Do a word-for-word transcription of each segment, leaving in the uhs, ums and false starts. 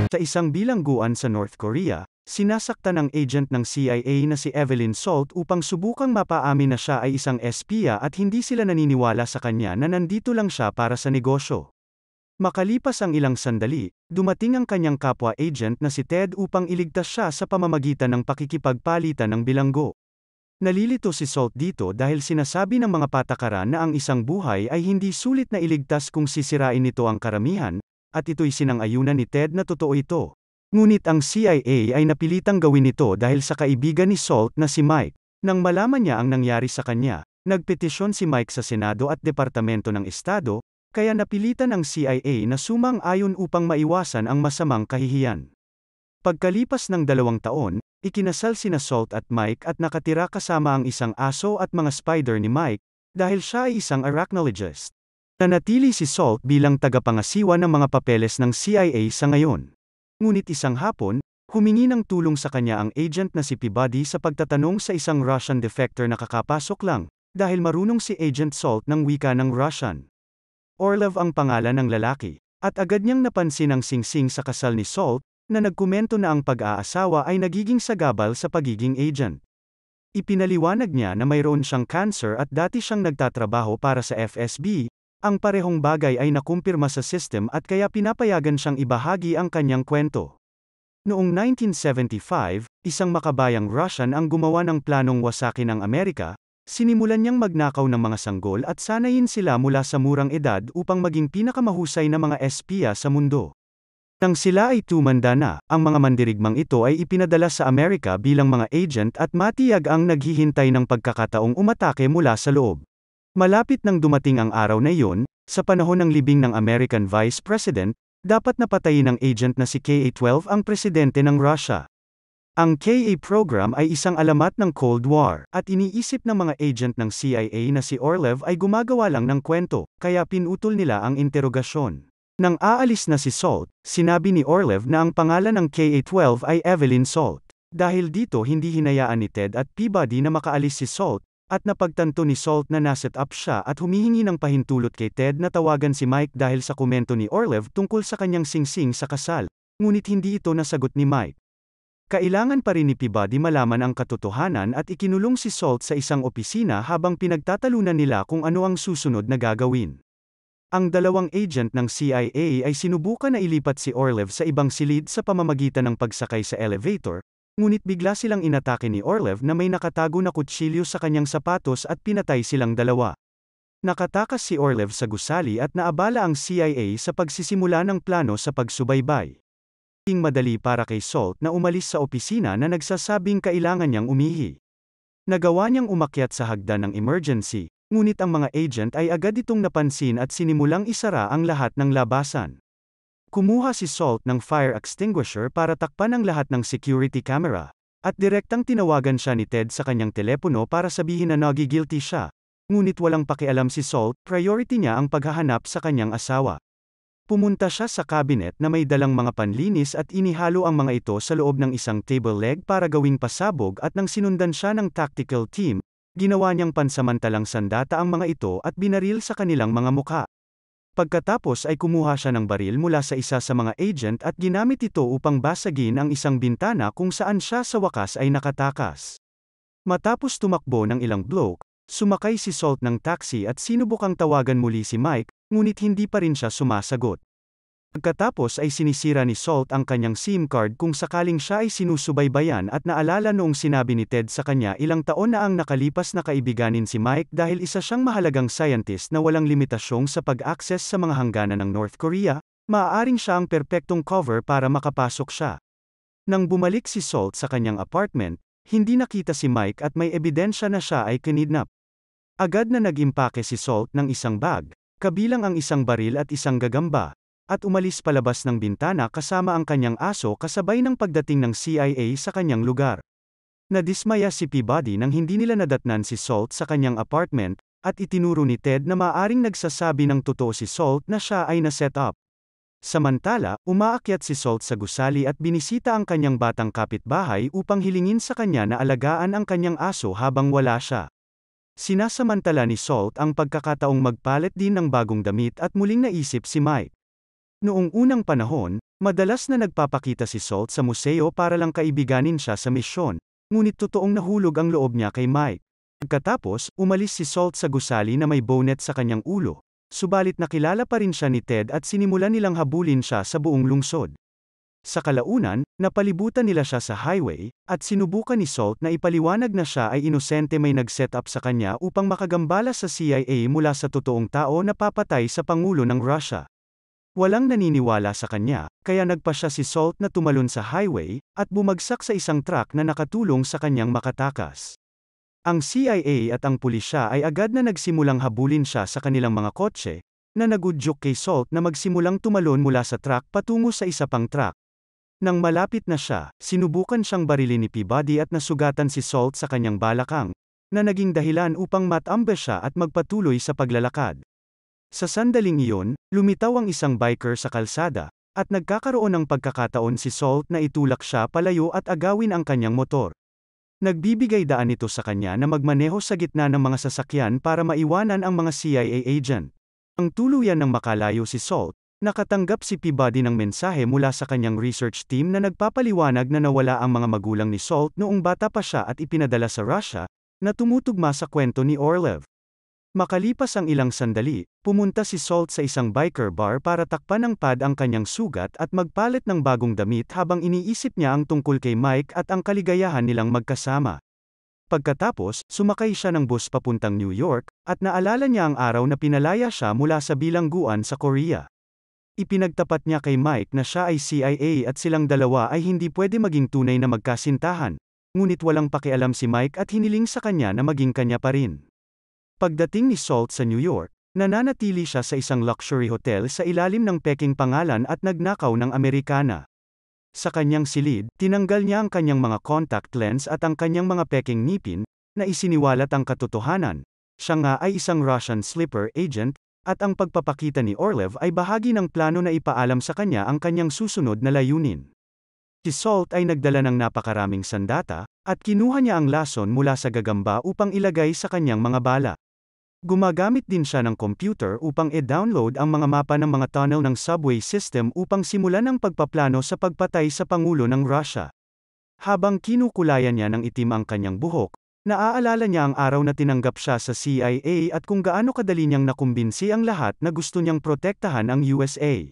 Sa isang bilangguan sa North Korea, sinasaktan ng agent ng C I A na si Evelyn Salt upang subukang mapaamin na siya ay isang espiya at hindi sila naniniwala sa kanya na nandito lang siya para sa negosyo. Makalipas ang ilang sandali, dumating ang kanyang kapwa agent na si Ted upang iligtas siya sa pamamagitan ng pakikipagpalitan ng bilanggo. Nalilito si Salt dito dahil sinasabi ng mga patakaran na ang isang buhay ay hindi sulit na iligtas kung sisirain nito ang karamihan, at ito'y sinang-ayunan ni Ted na totoo ito. Ngunit ang C I A ay napilitang gawin ito dahil sa kaibigan ni Salt na si Mike. Nang malaman niya ang nangyari sa kanya, nagpetisyon si Mike sa Senado at Departamento ng Estado, kaya napilitan ang C I A na sumang-ayon upang maiwasan ang masamang kahihiyan. Pagkalipas ng dalawang taon, ikinasal sina Salt at Mike at nakatira kasama ang isang aso at mga spider ni Mike, dahil siya ay isang arachnologist. Nanatili si Salt bilang tagapangasiwa ng mga papeles ng C I A sa ngayon. Ngunit isang hapon, humingi ng tulong sa kanya ang agent na si Peabody sa pagtatanong sa isang Russian defector na kakapasok lang, dahil marunong si Agent Salt ng wika ng Russian. Orlov ang pangalan ng lalaki, at agad niyang napansin ang singsing sa kasal ni Salt, na nagkomento na ang pag-aasawa ay nagiging sagabal sa pagiging agent. Ipinaliwanag niya na mayroon siyang cancer at dati siyang nagtatrabaho para sa F S B, ang parehong bagay ay nakumpirma sa system at kaya pinapayagan siyang ibahagi ang kanyang kwento. Noong nineteen seventy-five, isang makabayang Russian ang gumawa ng planong wasakin ang Amerika, sinimulan niyang magnakaw ng mga sanggol at sanayin sila mula sa murang edad upang maging pinakamahusay na mga espiya sa mundo. Nang sila ay tumanda na, ang mga mandirigmang ito ay ipinadala sa Amerika bilang mga agent at matiyag ang naghihintay ng pagkakataong umatake mula sa loob. Malapit nang dumating ang araw na iyon, sa panahon ng libing ng American Vice President, dapat napatayin ng agent na si K A twelve ang presidente ng Russia. Ang K A program ay isang alamat ng Cold War, at iniisip ng mga agent ng C I A na si Orlov ay gumagawa lang ng kwento, kaya pinutol nila ang interogasyon. Nang aalis na si Salt, sinabi ni Orlov na ang pangalan ng K A twelve ay Evelyn Salt. Dahil dito hindi hinayaan ni Ted at Peabody na makaalis si Salt, at napagtanto ni Salt na naset up siya at humihingi ng pahintulot kay Ted na tawagan si Mike dahil sa komento ni Orlov tungkol sa kanyang singsing sa kasal, ngunit hindi ito nasagot ni Mike. Kailangan pa rin ni Peabody malaman ang katotohanan at ikinulong si Salt sa isang opisina habang pinagtatalunan nila kung ano ang susunod na gagawin. Ang dalawang agent ng C I A ay sinubukan na ilipat si Orlov sa ibang silid sa pamamagitan ng pagsakay sa elevator, ngunit bigla silang inatake ni Orlov na may nakatago na kutsilyo sa kanyang sapatos at pinatay silang dalawa. Nakatakas si Orlov sa gusali at naabala ang C I A sa pagsisimula ng plano sa pagsubaybay. Ting madali para kay Salt na umalis sa opisina na nagsasabing kailangan niyang umihi. Nagawa niyang umakyat sa hagdan ng emergency, ngunit ang mga agent ay agad itong napansin at sinimulang isara ang lahat ng labasan. Kumuha si Salt ng fire extinguisher para takpan ang lahat ng security camera, at direktang tinawagan siya ni Ted sa kanyang telepono para sabihin na nagigilty siya. Ngunit walang pakialam si Salt, priority niya ang paghahanap sa kanyang asawa. Pumunta siya sa cabinet na may dalang mga panlinis at inihalo ang mga ito sa loob ng isang table leg para gawing pasabog at nang sinundan siya ng tactical team, ginawa niyang pansamantalang sandata ang mga ito at binaril sa kanilang mga mukha. Pagkatapos ay kumuha siya ng baril mula sa isa sa mga agent at ginamit ito upang basagin ang isang bintana kung saan siya sa wakas ay nakatakas. Matapos tumakbo ng ilang bloke, sumakay si Salt ng taxi at sinubukang tawagan muli si Mike, ngunit hindi pa rin siya sumasagot. Pagkatapos ay sinisira ni Salt ang kanyang SIM card kung sakaling siya ay sinusubaybayan at naalala noong sinabi ni Ted sa kanya ilang taon na ang nakalipas na kaibiganin si Mike dahil isa siyang mahalagang scientist na walang limitasyong sa pag-access sa mga hangganan ng North Korea, maaaring siya ang perpektong cover para makapasok siya. Nang bumalik si Salt sa kanyang apartment, hindi nakita si Mike at may ebidensya na siya ay kinidnap. Agad na nag-impake si Salt ng isang bag, kabilang ang isang baril at isang gagamba, at umalis palabas ng bintana kasama ang kanyang aso kasabay ng pagdating ng C I A sa kanyang lugar. Nadismaya si Peabody nang hindi nila nadatnan si Salt sa kanyang apartment, at itinuro ni Ted na maaaring nagsasabi ng totoo si Salt na siya ay na-set up. Samantala, umaakyat si Salt sa gusali at binisita ang kanyang batang kapitbahay upang hilingin sa kanya na alagaan ang kanyang aso habang wala siya. Sinasamantala ni Salt ang pagkakataong magpalit din ng bagong damit at muling naisip si Mike. Noong unang panahon, Madalas na nagpapakita si Salt sa museo para lang kaibiganin siya sa misyon, ngunit totoong nahulog ang loob niya kay Mike. Pagkatapos, umalis si Salt sa gusali na may bonnet sa kanyang ulo, subalit nakilala pa rin siya ni Ted at sinimulan nilang habulin siya sa buong lungsod. Sa kalaunan, napalibutan nila siya sa highway, at sinubukan ni Salt na ipaliwanag na siya ay inosente may nag-set up sa kanya upang makagambala sa C I A mula sa totoong tao na papatay sa Pangulo ng Russia. Walang naniniwala sa kanya, kaya nagpa siya si Salt na tumalon sa highway, at bumagsak sa isang truck na nakatulong sa kanyang makatakas. Ang C I A at ang pulisya ay agad na nagsimulang habulin siya sa kanilang mga kotse, na nagudyok kay Salt na magsimulang tumalon mula sa truck patungo sa isa pang truck. Nang malapit na siya, sinubukan siyang barilin ni Peabody at nasugatan si Salt sa kanyang balakang, na naging dahilan upang matambe siya at magpatuloy sa paglalakad. Sa sandaling iyon, lumitaw ang isang biker sa kalsada, at nagkakaroon ng pagkakataon si Salt na itulak siya palayo at agawin ang kanyang motor. Nagbibigay daan ito sa kanya na magmaneho sa gitna ng mga sasakyan para maiwanan ang mga C I A agent. Ang tuluyan ng makalayo si Salt, nakatanggap si Peabody ng mensahe mula sa kanyang research team na nagpapaliwanag na nawala ang mga magulang ni Salt noong bata pa siya at ipinadala sa Russia, na tumutugma sa kwento ni Orlov. Makalipas ang ilang sandali, pumunta si Salt sa isang biker bar para takpan ng pad ang kanyang sugat at magpalit ng bagong damit habang iniisip niya ang tungkol kay Mike at ang kaligayahan nilang magkasama. Pagkatapos, sumakay siya ng bus papuntang New York, at naalala niya ang araw na pinalaya siya mula sa bilangguan sa Korea. Ipinagtapat niya kay Mike na siya ay C I A at silang dalawa ay hindi pwede maging tunay na magkasintahan, ngunit walang pakialam si Mike at hiniling sa kanya na maging kanya pa rin. Pagdating ni Salt sa New York, nananatili siya sa isang luxury hotel sa ilalim ng peking pangalan at nagnakaw ng Amerikana. Sa kanyang silid, tinanggal niya ang kanyang mga contact lens at ang kanyang mga peking ngipin, na isiniwalat ang katotohanan. Siya nga ay isang Russian sleeper agent, at ang pagpapakita ni Orlov ay bahagi ng plano na ipaalam sa kanya ang kanyang susunod na layunin. Si Salt ay nagdala ng napakaraming sandata, at kinuha niya ang lason mula sa gagamba upang ilagay sa kanyang mga bala. Gumagamit din siya ng computer upang e-download ang mga mapa ng mga tunnel ng subway system upang simulan ang pagpaplano sa pagpatay sa Pangulo ng Russia. Habang kinukulayan niya ng itim ang kanyang buhok, naaalala niya ang araw na tinanggap siya sa C I A at kung gaano kadali niyang nakumbinsi ang lahat na gusto niyang protektahan ang U S A.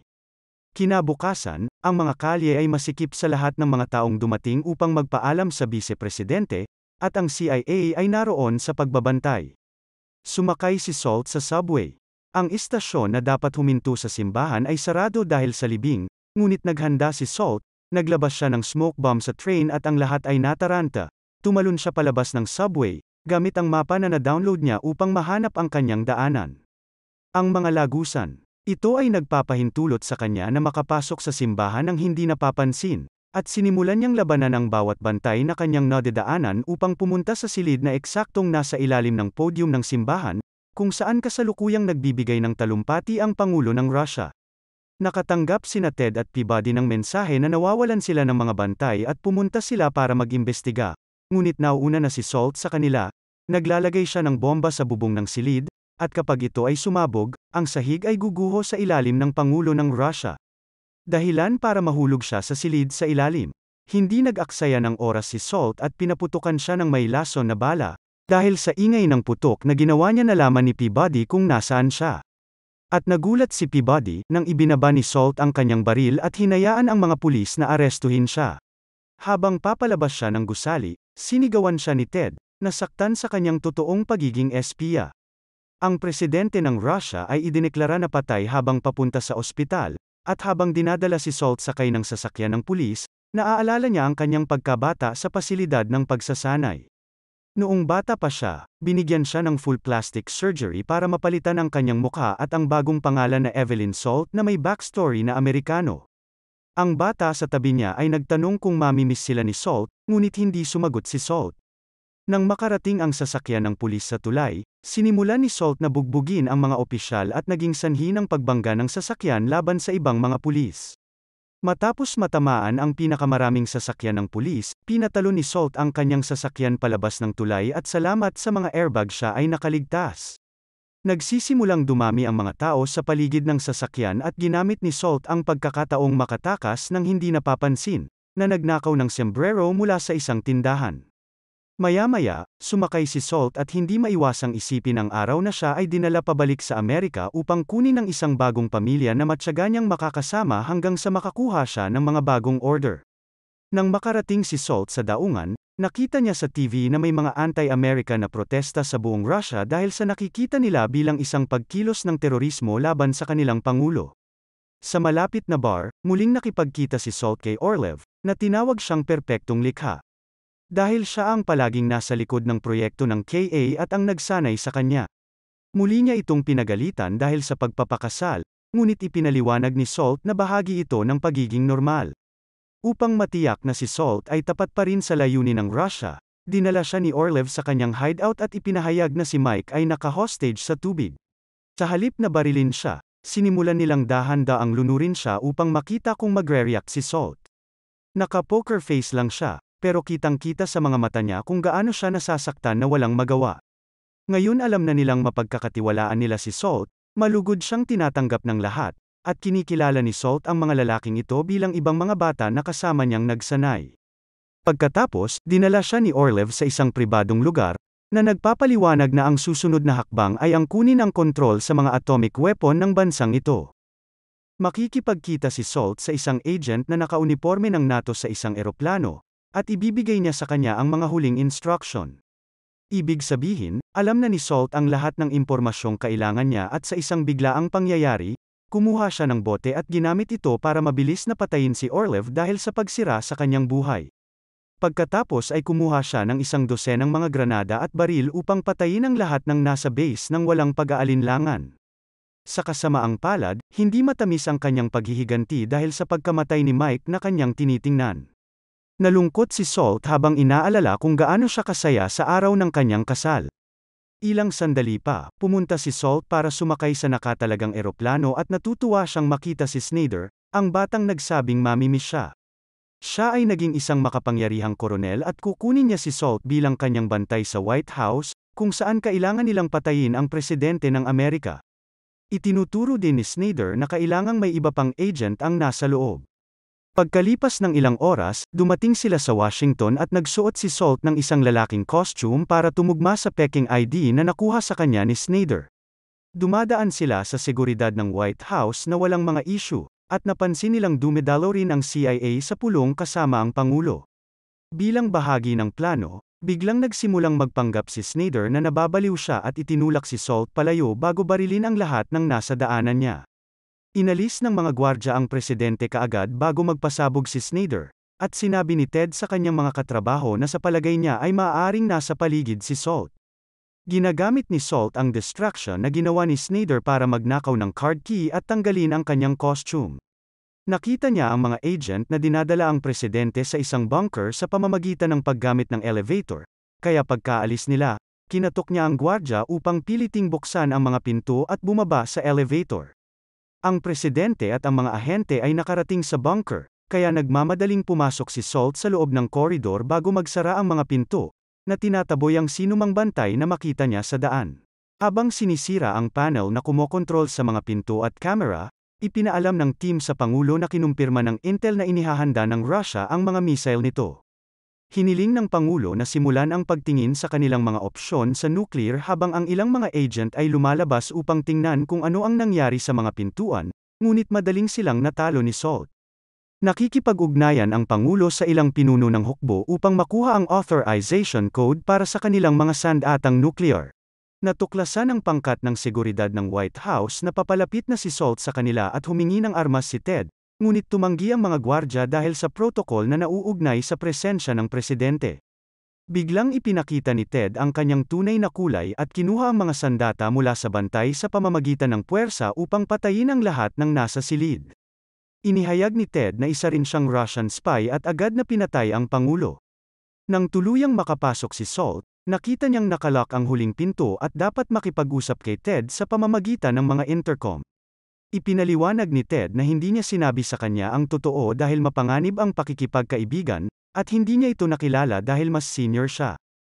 Kinabukasan, ang mga kalye ay masikip sa lahat ng mga taong dumating upang magpaalam sa Vice-Presidente, at ang C I A ay naroon sa pagbabantay. Sumakay si Salt sa subway. Ang istasyon na dapat huminto sa simbahan ay sarado dahil sa libing, ngunit naghanda si Salt, naglabas siya ng smoke bomb sa train at ang lahat ay nataranta. Tumalon siya palabas ng subway, gamit ang mapa na na-download niya upang mahanap ang kanyang daanan. Ang mga lagusan. Ito ay nagpapahintulot sa kanya na makapasok sa simbahan ng hindi napapansin, at sinimulan niyang labanan ang bawat bantay na kanyang nadadaanan upang pumunta sa silid na eksaktong nasa ilalim ng podium ng simbahan, kung saan kasalukuyang nagbibigay ng talumpati ang Pangulo ng Russia. Nakatanggap sina Ted at Peabody ng mensahe na nawawalan sila ng mga bantay at pumunta sila para mag-imbestiga. Ngunit nauuna na si Salt sa kanila, naglalagay siya ng bomba sa bubong ng silid, at kapag ito ay sumabog, ang sahig ay guguho sa ilalim ng Pangulo ng Russia. Dahilan para mahulog siya sa silid sa ilalim. Hindi nag-aksaya ng oras si Salt at pinaputukan siya ng may lason na bala, dahil sa ingay ng putok na ginawa niya nalaman ni Peabody kung nasaan siya. At nagulat si Peabody nang ibinaba ni Salt ang kanyang baril at hinayaan ang mga pulis na arestuhin siya. Habang papalabas siya ng gusali, sinigawan siya ni Ted, nasaktan sa kanyang totoong pagiging espiya. Ang presidente ng Russia ay idineklara na patay habang papunta sa ospital, at habang dinadala si Salt sakay ng sasakyan ng pulis, naaalala niya ang kanyang pagkabata sa pasilidad ng pagsasanay. Noong bata pa siya, binigyan siya ng full plastic surgery para mapalitan ang kanyang mukha at ang bagong pangalan na Evelyn Salt na may backstory na Amerikano. Ang bata sa tabi niya ay nagtanong kung mamimiss sila ni Salt, ngunit hindi sumagot si Salt. Nang makarating ang sasakyan ng pulis sa tulay, sinimulan ni Salt na bugbugin ang mga opisyal at naging sanhi ng pagbangga ng sasakyan laban sa ibang mga pulis. Matapos matamaan ang pinakamaraming sasakyan ng pulis, pinatalo ni Salt ang kanyang sasakyan palabas ng tulay at salamat sa mga airbag siya ay nakaligtas. Nagsisimulang dumami ang mga tao sa paligid ng sasakyan at ginamit ni Salt ang pagkakataong makatakas ng hindi napapansin, na nagnakaw ng sombrero mula sa isang tindahan. Maya-maya, sumakay si Salt at hindi maiwasang isipin ang araw na siya ay dinala pabalik sa Amerika upang kunin ang isang bagong pamilya na matyaga niyang makakasama hanggang sa makakuha siya ng mga bagong order. Nang makarating si Salt sa daungan, nakita niya sa T V na may mga anti-America na protesta sa buong Russia dahil sa nakikita nila bilang isang pagkilos ng terorismo laban sa kanilang pangulo. Sa malapit na bar, muling nakipagkita si Salt kay Orlov, na tinawag siyang perpektong likha. Dahil siya ang palaging nasa likod ng proyekto ng K A at ang nagsanay sa kanya. Muli niya itong pinagalitan dahil sa pagpapakasal, ngunit ipinaliwanag ni Salt na bahagi ito ng pagiging normal. Upang matiyak na si Salt ay tapat pa rin sa layunin ng Russia, dinala siya ni Orlov sa kanyang hideout at ipinahayag na si Mike ay naka-hostage sa tubig. Sa halip na barilin siya, sinimulan nilang dahan-daang lunurin siya upang makita kung magre-react si Salt. Naka-poker face lang siya, pero kitang-kita sa mga mata niya kung gaano siya nasasaktan na walang magawa. Ngayon alam na nilang mapagkakatiwalaan nila si Salt, malugod siyang tinatanggap ng lahat, at kinikilala ni Salt ang mga lalaking ito bilang ibang mga bata na kasama niyang nagsanay. Pagkatapos, dinala siya ni Orlov sa isang pribadong lugar, na nagpapaliwanag na ang susunod na hakbang ay ang kunin ang kontrol sa mga atomic weapon ng bansang ito. Makikipagkita si Salt sa isang agent na nakauniporme ng NATO sa isang eroplano, at ibibigay niya sa kanya ang mga huling instruction. Ibig sabihin, alam na ni Salt ang lahat ng impormasyong kailangan niya at sa isang biglaang pangyayari, kumuha siya ng bote at ginamit ito para mabilis na patayin si Orlov dahil sa pagsira sa kanyang buhay. Pagkatapos ay kumuha siya ng isang dosenang mga granada at baril upang patayin ang lahat ng nasa base nang walang pag-aalinlangan. Sa kasamaang palad, hindi matamis ang kanyang paghihiganti dahil sa pagkamatay ni Mike na kanyang tinitingnan. Nalungkot si Salt habang inaalala kung gaano siya kasaya sa araw ng kanyang kasal. Ilang sandali pa, pumunta si Salt para sumakay sa nakatalagang eroplano at natutuwa siyang makita si Snyder, ang batang nagsabing mamimiss siya. Siya ay naging isang makapangyarihang koronel at kukunin niya si Salt bilang kanyang bantay sa White House, kung saan kailangan nilang patayin ang presidente ng Amerika. Itinuturo din ni Snyder na kailangang may iba pang agent ang nasa loob. Pagkalipas ng ilang oras, dumating sila sa Washington at nagsuot si Salt ng isang lalaking costume para tumugma sa Peking I D na nakuha sa kanya ni Snyder. Dumadaan sila sa seguridad ng White House na walang mga issue, at napansin nilang dumedalo rin ang C I A sa pulong kasama ang Pangulo. Bilang bahagi ng plano, biglang nagsimulang magpanggap si Snyder na nababaliw siya at itinulak si Salt palayo bago barilin ang lahat ng nasa daanan niya. Inalis ng mga gwardya ang presidente kaagad bago magpasabog si Snyder, at sinabi ni Ted sa kanyang mga katrabaho na sa palagay niya ay maaaring nasa paligid si Salt. Ginagamit ni Salt ang distraction na ginawa ni Snyder para magnakaw ng card key at tanggalin ang kanyang costume. Nakita niya ang mga agent na dinadala ang presidente sa isang bunker sa pamamagitan ng paggamit ng elevator, kaya pagkaalis nila, kinatok niya ang gwardya upang piliting buksan ang mga pinto at bumaba sa elevator. Ang presidente at ang mga ahente ay nakarating sa bunker, kaya nagmamadaling pumasok si Salt sa loob ng koridor bago magsara ang mga pinto, na tinataboy ang sinumang bantay na makita niya sa daan. Habang sinisira ang panel na kumokontrol sa mga pinto at camera, ipinaalam ng team sa Pangulo na kinumpirma ng intel na inihahanda ng Russia ang mga missile nito. Hiniling ng Pangulo na simulan ang pagtingin sa kanilang mga opsyon sa nuclear habang ang ilang mga agent ay lumalabas upang tingnan kung ano ang nangyari sa mga pintuan, ngunit madaling silang natalo ni Salt. Nakikipag-ugnayan ang Pangulo sa ilang pinuno ng hukbo upang makuha ang authorization code para sa kanilang mga sandatang nuclear. Natuklasan ang pangkat ng seguridad ng White House na papalapit na si Salt sa kanila at humingi ng armas si Ted, ngunit tumanggi ang mga gwardya dahil sa protocol na nauugnay sa presensya ng presidente. Biglang ipinakita ni Ted ang kanyang tunay na kulay at kinuha ang mga sandata mula sa bantay sa pamamagitan ng puwersa upang patayin ang lahat ng nasa silid. Inihayag ni Ted na isa rin siyang Russian spy at agad na pinatay ang Pangulo. Nang tuluyang makapasok si Salt, nakita niyang nakalock ang huling pinto at dapat makipag-usap kay Ted sa pamamagitan ng mga intercom. Ipinaliwanag ni Ted na hindi niya sinabi sa kanya ang totoo dahil mapanganib ang pakikipagkaibigan, at hindi niya ito nakilala dahil mas senior siya.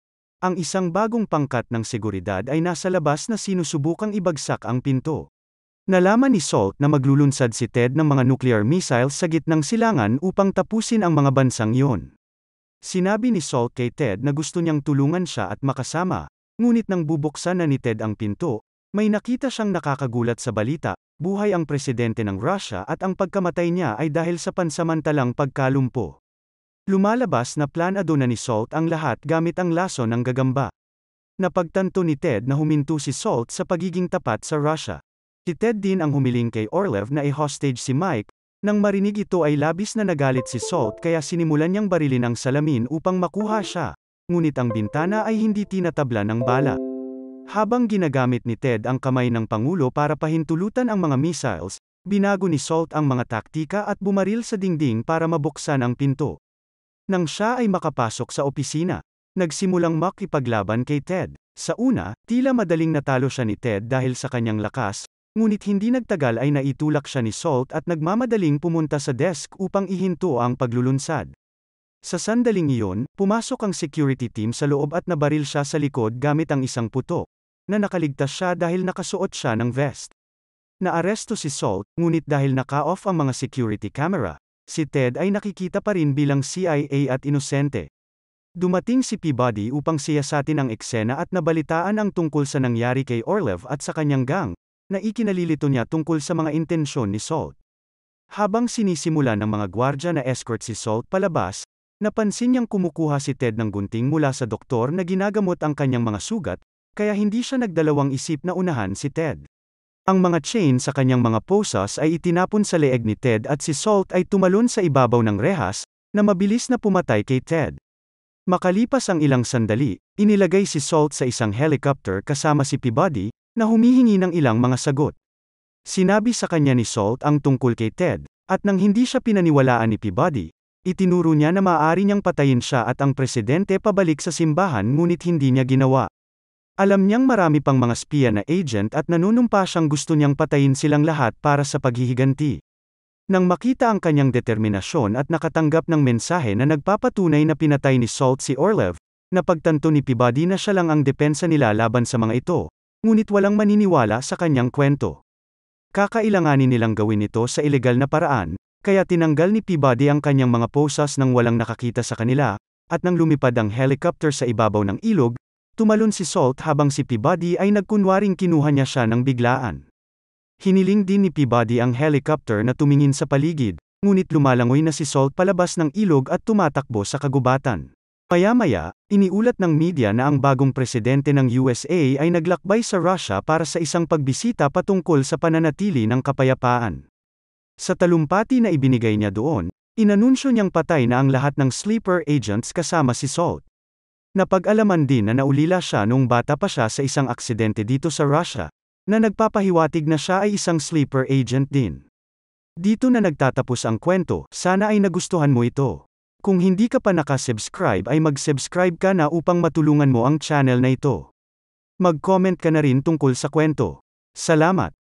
Ang isang bagong pangkat ng seguridad ay nasa labas na sinusubukang ibagsak ang pinto. Nalaman ni Salt na maglulunsad si Ted ng mga nuclear missiles sa gitnang silangan upang tapusin ang mga bansang iyon. Sinabi ni Salt kay Ted na gusto niyang tulungan siya at makasama, ngunit nang bubuksan na ni Ted ang pinto, may nakita siyang nakakagulat sa balita, buhay ang presidente ng Russia at ang pagkamatay niya ay dahil sa pansamantalang pagkalumpo. Lumalabas na planado na ni Salt ang lahat gamit ang laso ng gagamba. Napagtanto ni Ted na huminto si Salt sa pagiging tapat sa Russia. Si Ted din ang humiling kay Orlov na i-hostage si Mike. Nang marinig ito ay labis na nagalit si Salt kaya sinimulan niyang barilin ang salamin upang makuha siya, ngunit ang bintana ay hindi tinatabla ng bala. Habang ginagamit ni Ted ang kamay ng Pangulo para pahintulutan ang mga missiles, binago ni Salt ang mga taktika at bumaril sa dingding para mabuksan ang pinto. Nang siya ay makapasok sa opisina, nagsimulang makipaglaban kay Ted. Sa una, tila madaling natalo siya ni Ted dahil sa kanyang lakas, ngunit hindi nagtagal ay naitulak siya ni Salt at nagmamadaling pumunta sa desk upang ihinto ang paglulunsad. Sa sandaling iyon, pumasok ang security team sa loob at nabaril siya sa likod gamit ang isang putok, na nakaligtas siya dahil nakasuot siya ng vest. Naaresto si Salt, ngunit dahil naka-off ang mga security camera, si Ted ay nakikita pa rin bilang C I A at inosente. Dumating si Peabody upang siyasatin ang eksena at nabalitaan ang tungkol sa nangyari kay Orlov at sa kanyang gang, na ikinalilito niya tungkol sa mga intensyon ni Salt. Habang sinisimula ng mga gwardya na escort si Salt palabas, napansin niyang kumukuha si Ted ng gunting mula sa doktor na ginagamot ang kanyang mga sugat, kaya hindi siya nagdalawang isip na unahan si Ted. Ang mga chain sa kanyang mga posas ay itinapon sa leeg ni Ted at si Salt ay tumalon sa ibabaw ng rehas, na mabilis na pumatay kay Ted. Makalipas ang ilang sandali, inilagay si Salt sa isang helicopter kasama si Peabody, na humihingi ng ilang mga sagot. Sinabi sa kanya ni Salt ang tungkol kay Ted, at nang hindi siya pinaniwalaan ni Peabody, itinuro niya na maaari niyang patayin siya at ang presidente pabalik sa simbahan ngunit hindi niya ginawa. Alam niyang marami pang mga spiya na agent at nanunumpa siyang gusto niyang patayin silang lahat para sa paghihiganti. Nang makita ang kanyang determinasyon at nakatanggap ng mensahe na nagpapatunay na pinatay ni Salt si Orlov, napagtanto ni Peabody na siya lang ang depensa nila laban sa mga ito, ngunit walang maniniwala sa kanyang kwento. Kakailanganin nilang gawin ito sa ilegal na paraan, kaya tinanggal ni Peabody ang kanyang mga posas nang walang nakakita sa kanila, at nang lumipad ang helicopter sa ibabaw ng ilog, tumalon si Salt habang si Peabody ay nagkunwaring kinuha niya siya ng biglaan. Hiniling din ni Peabody ang helicopter na tumingin sa paligid, ngunit lumalangoy na si Salt palabas ng ilog at tumatakbo sa kagubatan. Maya-maya, iniulat ng media na ang bagong presidente ng U S A ay naglakbay sa Russia para sa isang pagbisita patungkol sa pananatili ng kapayapaan. Sa talumpati na ibinigay niya doon, inanunsyo niyang patay na ang lahat ng sleeper agents kasama si Salt. Napag-alaman din na naulila siya nung bata pa siya sa isang aksidente dito sa Russia, na nagpapahiwatig na siya ay isang sleeper agent din. Dito na nagtatapos ang kwento, sana ay nagustuhan mo ito. Kung hindi ka pa nakasubscribe ay mag-subscribe ka na upang matulungan mo ang channel na ito. Mag-comment ka na rin tungkol sa kwento. Salamat!